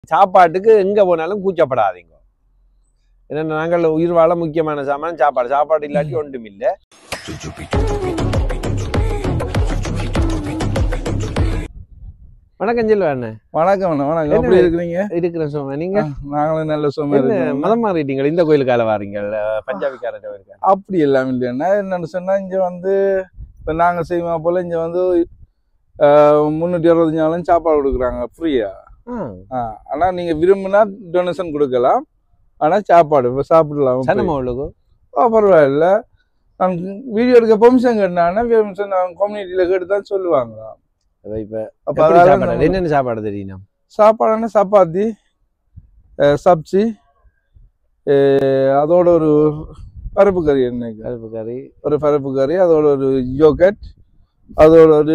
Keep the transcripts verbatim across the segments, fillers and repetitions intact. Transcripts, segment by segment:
சாப்பாட்டுக்கு எங்க போனாலும் கூச்சப்படாதீங்க. ஏன்னா நாங்கள் உயிர் வாழ முக்கியமான சாமான் சாப்பாடு. சாப்பாடு இல்லாட்டி ஒன்றும் இல்லை. வணக்கம் செல்வண்ணே. வணக்கம் வணக்கம். எப்படி இருக்கிறீங்க? இருக்கிறேன் சோமா. நீங்க? நாங்களும் நல்ல சோமா இருக்கோம். மதம் மாறிட்டீங்க, இந்த கோயிலுக்கால வாரீங்க, பஞ்சாபிக்கார கோயிலுக்கு? அப்படி எல்லாம் இல்லைன்னா என்னன்னு சொன்னா, இங்க வந்து இப்ப நாங்க செய்வோம் போல இங்க வந்து முன்னூத்தி அறுபத்தஞ்சு நாளும் சாப்பாடு கொடுக்குறாங்க ஃப்ரீயா. ஆனா நீங்க விரும்பினா டொனேஷன் கொடுக்கலாம். ஆனா சாப்பாடு இப்ப சாப்பிடலாம். பரவாயில்ல. நான் வீடியோ எடுக்க பெர்மிஷன் கேட்டாங்கன்னா பெர்மிஷன் கம்யூனிட்டியில கேட்டு தான் சொல்லுவாங்க. என்னென்ன சாப்பாடு தெரியும்? சாப்பாடுன்னா சப்பாத்தி, சப்ஜி, அதோட ஒரு பருப்பு கறி, என்ன பருப்பு கறி, ஒரு பருப்பு கறி, அதோட ஒரு யோகட், அதோட ஒரு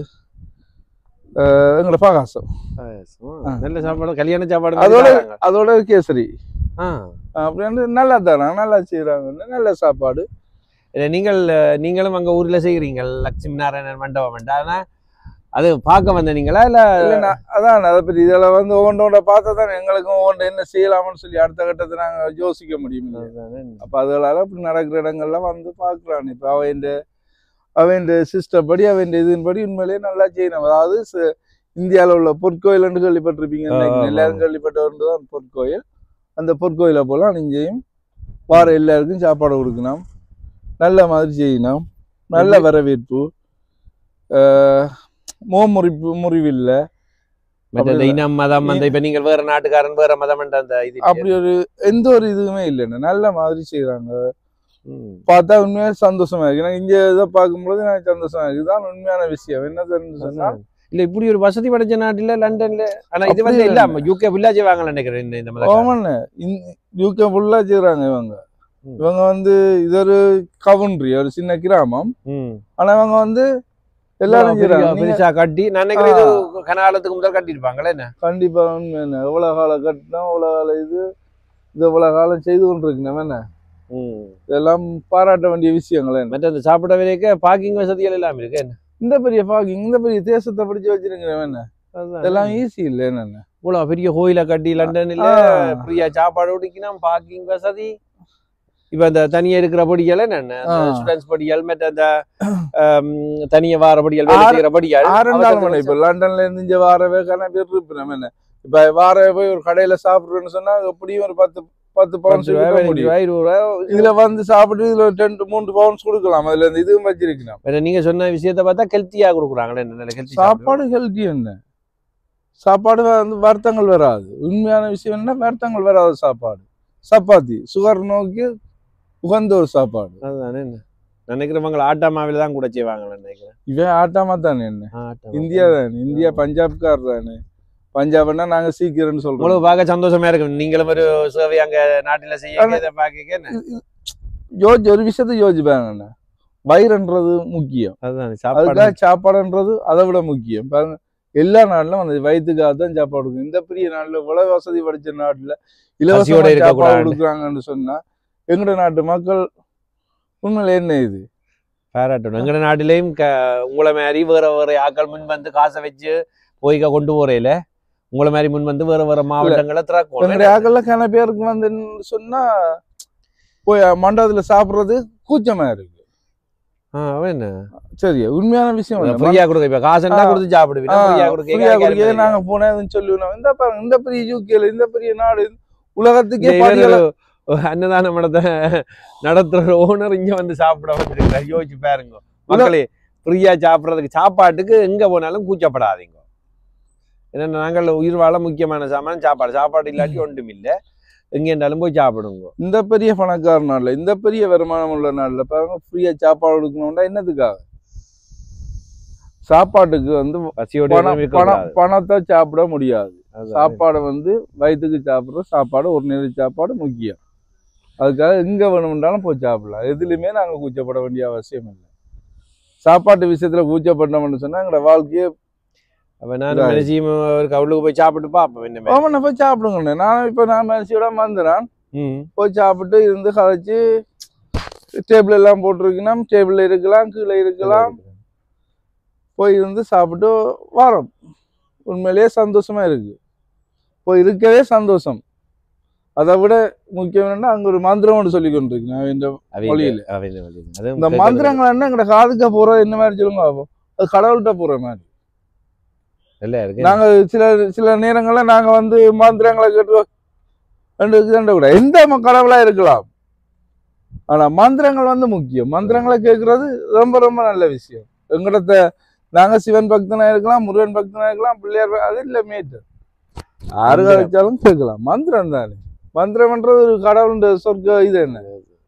எங்களோட பாகாசம். நல்ல சாப்பாடு, கல்யாண சாப்பாடு. அதோட அதோட கேசரி. அப்படின்னு நல்லா தராங்க, நல்லா செய்யறாங்க, நல்ல சாப்பாடு. நீங்கள் நீங்களும் அங்க ஊர்ல செய்யறீங்க லட்சுமி நாராயணன் மண்டபம். ஆனா அது பார்க்க வந்த நீங்களா இல்ல? இல்லைண்ணா, அதான் அதை பற்றி இதெல்லாம் வந்து ஒவ்வொன்றோட பார்த்தா தான் எங்களுக்கும் ஒவ்வொன்று என்ன செய்யலாம்னு சொல்லி அடுத்த கட்டத்தை நாங்கள் யோசிக்க முடியும். அப்போ அதனால இப்படி நடக்கிற இடங்கள்லாம் வந்து பார்க்குறான். இப்போ அவன் அவன் சிஸ்டர் படி அவன் இதன்படி உண்மையிலேயே நல்லா செய்யணும். அதாவது இந்தியாவில் உள்ள பொற்கோயில் என்று கேள்விப்பட்டிருப்பீங்க, எல்லாரும் கேள்விப்பட்டவர்கள் தான் பொற்கோயில். அந்த பொற்கோயிலை போல அணிஞ்சையும் வார எல்லாருக்கும் சாப்பாடு கொடுக்கணும், நல்ல மாதிரி செய்யணும், நல்ல வரவேற்பு, மோ முறிப்பு முறிவில்லை. மதம் வந்து இப்ப நீங்கள் வேற நாட்டுக்காரன் வேற மதம் அப்படி ஒரு எந்த ஒரு இதுவுமே இல்லைன்னு நல்ல மாதிரி செய்யறாங்க. பார்த்தா உண்மையா சந்தோஷமா இருக்கு. எனக்கு இங்க இதை பார்க்கும்போது எனக்கு சந்தோஷமா இருக்கு. இதுதான் உண்மையான விஷயம். என்ன சொன்னா, இல்ல இப்படி ஒரு வசதி படைச்ச நாட்டுல லண்டன்ல, ஆனா இது வந்து இல்ல யூகே ஃபுல்லா செய்வாங்க நினைக்கிறேன். யூகே ஃபுல்லா செய்யறாங்க இவங்க. இவங்க வந்து இது ஒரு கவுண்ட்ரி, ஒரு சின்ன கிராமம். ஆனா இவங்க வந்து எல்லாரும் பெருசா கட்டி நினைக்கிறேன் கனாலத்துக்கு முதல் கட்டிருப்பாங்களே. என்ன கண்டிப்பா உண்மை. என்ன எவ்வளவு காலம் கட்டினோம், எவ்வளவு காலம் இது இது எவ்வளவு காலம் செய்து கொண்டு இருக்கணும். என்ன இதெல்லாம் பாராட்ட வேண்டிய விஷயங்களே. மற்ற அந்த சாப்பிட வரைக்க பார்க்கிங் வசதிகள் எல்லாம் இருக்கு. என்ன இந்த பெரிய பார்க்கிங், இந்த பெரிய தேசத்தை படிச்சு வச்சிருக்கிறேன். என்ன இதெல்லாம் ஈஸி இல்லை. என்னென்ன இவ்வளவு பெரிய கோயிலை கட்டி லண்டன்ல ஃப்ரீயா சாப்பாடு ஓடிக்கணும், பார்க்கிங் வசதி. இப்ப இந்த தனியா இருக்கிற படிகள் என்ன ஸ்டூடெண்ட்ஸ் படிகள், மற்ற அந்த தனியா வார படிகள், வேலை செய்யற படிகள். இப்ப லண்டன்ல இருந்து இங்க வாரவே கண பேர் இருப்போம். என்ன இப்ப வாரவே போய் ஒரு கடையில சாப்பிடுறேன்னு சொன்னா எப்படியும் ஒரு பத்து பத்து பவுன்ஸ் இதுல வந்து சாப்பிட்டு இதுல ரெண்டு மூன்று பவுன்ஸ் கொடுக்கலாம். அதுல இருந்து இதுவும் வச்சிருக்கலாம். நீங்க சொன்ன விஷயத்த பார்த்தா ஹெல்த்தியா கொடுக்குறாங்களே. சாப்பாடு ஹெல்த்தி. என்ன சாப்பாடு வந்து வருத்தங்கள் வராது. உண்மையான விஷயம் என்ன, வருத்தங்கள் வராது சாப்பாடு. சப்பாத்தி சுகர் நோக்கி உகந்த ஒரு சாப்பாடு. அதுதானே. என்ன நினைக்கிறவங்க ஆட்டா மாவில தான் கூட செய்வாங்க நினைக்கிறேன். இவன் ஆட்டாமா தானே. என்ன இந்தியா தானே, இந்தியா பஞ்சாப்கார் தானே. பஞ்சாப்னா நாங்க சீக்கிரம்னு சொல்றோம். உங்களுக்கு பார்க்க சந்தோஷமா இருக்கு. நீங்களும் ஒரு சேவை அங்க நாட்டுல செய்ய பாக்க யோசி ஒரு விஷயத்த யோசிப்பாங்க. வயிறுன்றது முக்கியம். அதுதான் சாப்பாடுன்றது அதை விட முக்கியம். பாருங்க, எல்லா நாட்டிலும் அந்த வயிற்றுக்காக தான் சாப்பாடு கொடுக்கும். இந்த பெரிய நாட்டுல உலக வசதி படிச்ச நாட்டுல இலவச சாப்பாடு கொடுக்குறாங்கன்னு சொன்னா எங்கட நாட்டு மக்கள் உண்மையில என்ன இது பாராட்டணும். எங்கட நாட்டிலையும் உங்களை மாதிரி வேற வேற ஆக்கள் முன் வந்து காசை வச்சு போய்க்க கொண்டு போறேல, உங்களை மாதிரி முன் வந்து வேற வேற மாவட்டங்களை எங்களுடைய ஆக்கள்ல கன பேருக்கு வந்து சொன்னா போய் மண்டபத்துல சாப்பிடுறது கூச்சமா இருக்கு. என்ன சரியா உண்மையான விஷயம். ஃப்ரீயா கொடுக்க இப்ப காசு என்ன கொடுத்து சாப்பிடுவீங்க. நாங்க போனேன்னு சொல்லுவோம். இந்த பாருங்க, இந்த பெரிய யூகேல இந்த பெரிய நாடு உலகத்துக்கே அன்னதான மடத்தை நடத்துற ஓனர் இங்க வந்து சாப்பிட வந்துருக்காரு. யோசிச்சு பாருங்க மக்களே, ஃப்ரீயா சாப்பிட்றதுக்கு சாப்பாட்டுக்கு எங்க போனாலும் கூச்சப்படாதீங்க. ஏன்னா நாங்கள் உயிர் வாழ முக்கியமான சாமான் சாப்பாடு. சாப்பாடு இல்லாட்டி ஒன்றும் இல்லை, எங்க இருந்தாலும் போய் சாப்பிடுங்க. இந்த பெரிய பணக்கார நாடுல, இந்த பெரிய வருமானம் உள்ள நாடுல பாருங்க, ஃப்ரீயா சாப்பாடு கொடுக்கணும்னா என்னதுக்காக? சாப்பாட்டுக்கு வந்து பணத்தை சாப்பிட முடியாது. சாப்பாடு வந்து வயிற்றுக்கு சாப்பிட்ற சாப்பாடு, ஒரு நேர சாப்பாடு முக்கியம். அதுக்காக எங்க வேணும்னாலும் போய் சாப்பிடலாம். எதுலையுமே நாங்கள் கூச்சப்பட வேண்டிய அவசியம் இல்லை. சாப்பாட்டு விஷயத்துல கூச்சப்பட்டோம்னு சொன்னா எங்களோட வாழ்க்கையே கவுளுக்கு போய் சாப்பிட்டு பாப்பேன். போய் சாப்பிடுங்க. நான் இப்ப நான் மெர்சியோட வந்துடுறேன், போய் சாப்பிட்டு இருந்து கழிச்சு டேபிள் எல்லாம் போட்டிருக்கணும், டேபிள்ல இருக்கலாம், கீழே இருக்கலாம், போய் இருந்து சாப்பிட்டு வரோம். உண்மையிலேயே சந்தோஷமா இருக்கு. போய் இருக்கவே சந்தோஷம். அதை விட முக்கியம் என்னன்னா அங்க ஒரு மந்திரம் ஒன்று சொல்லி கொண்டிருக்கேன் இந்த மொழியில. இந்த மந்திரங்கள் என்ன எங்கட காதுக்க போறது என்ன மாதிரி சொல்லுங்க, அது கடவுள்கிட்ட போற மாதிரி. நாங்க சில சில நேரங்கள்ல நாங்க வந்து மந்திரங்களை கேட்டு கூட எந்த கடவுளா இருக்கலாம், ஆனா மந்திரங்கள் வந்து முக்கியம். மந்திரங்களை கேட்கறது ரொம்ப ரொம்ப நல்ல விஷயம். எங்கிட்ட நாங்க சிவன் பக்தனா இருக்கலாம், முருகன் பக்தனா இருக்கலாம், பிள்ளையார், அது இல்லை மேட்டு ஆறு கழிச்சாலும் கேட்கலாம். மந்திரம் தானே, மந்திரம்ன்றது ஒரு கடவுளுடைய சொர்க்க இது என்ன.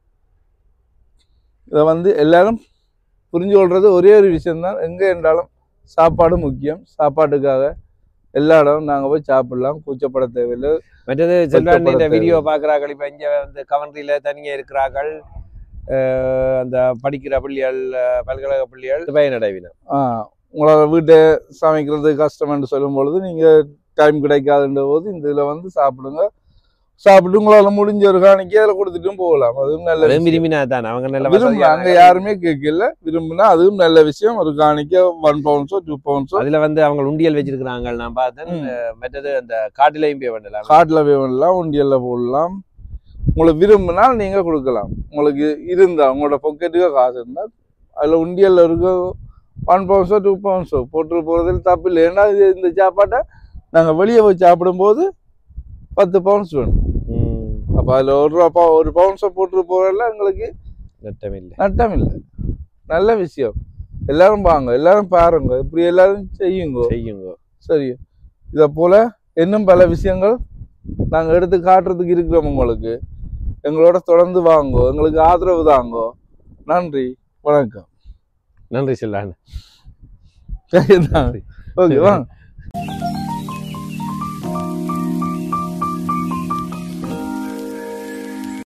இதை வந்து எல்லாரும் புரிஞ்சு கொள்றது ஒரே ஒரு விஷயம்தான், எங்க என்றாலும் சாப்பாடு முக்கியம். சாப்பாட்டுக்காக எல்லா இடமும் நாங்க போய் சாப்பிடலாம், கூச்சப்பட தேவையில்லை. மற்றது செல்வாணி இந்த வீடியோ பாக்குறார்கள், இப்ப இங்க வந்து கவர்னரியில தனியா இருக்கிறார்கள், அந்த படிக்கிற பிள்ளைகள், பல்கலைக்கழக பிள்ளைகள் பயனடைவினர். ஆஹ் உங்களால வீட்டை சமைக்கிறது கஷ்டம் என்று சொல்லும் பொழுது நீங்க டைம் கிடைக்காதுன்ற போது இந்த இதுல வந்து சாப்பிடுங்க. சாப்பிட்டு உங்களால முடிஞ்ச ஒரு காணிக்கை அதில் கொடுத்துட்டும் போகலாம். அதுவும் நல்ல விரும்பினா தான் அவங்க நல்ல விரும்பினா அங்க யாருமே கேட்கல, விரும்பினா அதுவும் நல்ல விஷயம். ஒரு காணிக்கை ஒன் பவுன்ஸோ டூ பவுன்ஸோ அதுல வந்து அவங்க உண்டியல் வச்சிருக்கிறாங்க. நான் பார்த்தேன். மற்றது அந்த காட்டிலையும் பே பண்ணலாம், காட்டுல பே பண்ணலாம், உண்டியல்ல போடலாம். உங்களுக்கு விரும்பினால் நீங்க கொடுக்கலாம். உங்களுக்கு இருந்தா உங்களோட பொக்கெட்டுக்கு காசு இருந்தால் அதுல உண்டியல்ல இருக்க ஒன் பவுன்ஸோ டூ பவுன்ஸோ போட்டு போறதுல தப்பு இல்லை. ஏன்னா இது இந்த சாப்பாட்டை நாங்க வெளியே போய் சாப்பிடும் போது பத்து பவுன்ஸ் வேணும். அப்ப அதுல ஒரு ரூபா ஒரு பவுன்ஸை போட்டு போறதுல எங்களுக்கு நட்டம் இல்லை, நட்டம் இல்லை. நல்ல விஷயம். எல்லாரும் வாங்க, எல்லாரும் பாருங்க, இப்படி எல்லாரும் செய்யுங்க செய்யுங்க சரி. இதை போல இன்னும் பல விஷயங்கள் நாங்க எடுத்து காட்டுறதுக்கு இருக்கிறோம். உங்களுக்கு எங்களோட தொடர்ந்து வாங்கோ, எங்களுக்கு ஆதரவு தாங்கோ. நன்றி, வணக்கம். நன்றி செல்லான். ஓகே, வாங்க.